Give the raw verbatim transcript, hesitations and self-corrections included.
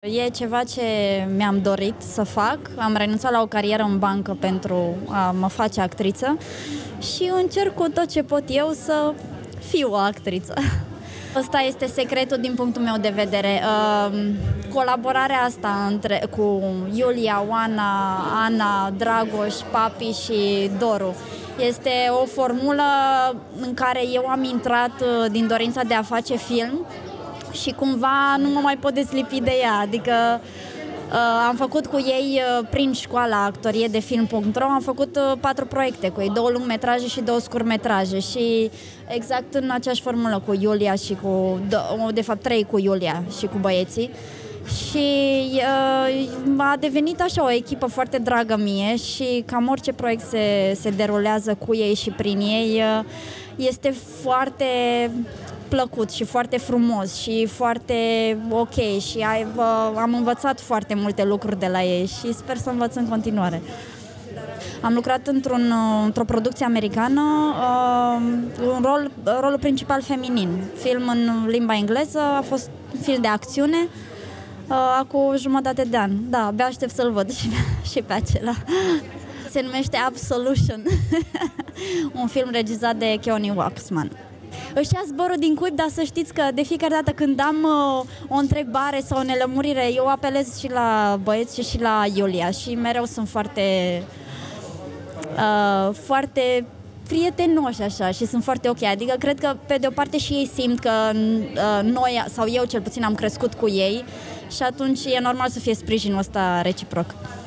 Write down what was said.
E ceva ce mi-am dorit să fac. Am renunțat la o carieră în bancă pentru a mă face actriță și încerc cu tot ce pot eu să fiu o actriță. Ăsta este secretul din punctul meu de vedere. Colaborarea asta între, cu Iulia, Oana, Ana, Dragoș, Papi și Doru este o formulă în care eu am intrat din dorința de a face film și cumva nu mă mai pot deslipi de ea, adică uh, am făcut cu ei uh, prin școala actorie de film punct ro, am făcut uh, patru proiecte cu ei, două lungmetraje și două scurtmetraje și exact în aceeași formulă cu Iulia și cu, de fapt trei cu Iulia și cu băieții și uh, a devenit așa o echipă foarte dragă mie și cam orice proiect se, se derulează cu ei și prin ei uh, este foarte plăcut și foarte frumos și foarte ok și ai, uh, am învățat foarte multe lucruri de la ei și sper să învăț în continuare. Am lucrat într-un, într-o producție americană, uh, un rol, rolul principal feminin, film în limba engleză, a fost un film de acțiune, uh, acum jumătate de an. Da, abia aștept să-l văd și, și pe acela. Se numește Absolution, un film regizat de Keoni Waxman. Își ia zborul din cuib, dar să știți că de fiecare dată când am uh, o întrebare sau o nelămurire, eu apelez și la băieți și, și la Iulia și mereu sunt foarte, uh, foarte prietenoși așa și sunt foarte ok. Adică cred că pe de o parte și ei simt că uh, noi, sau eu cel puțin am crescut cu ei și atunci e normal să fie sprijinul ăsta reciproc.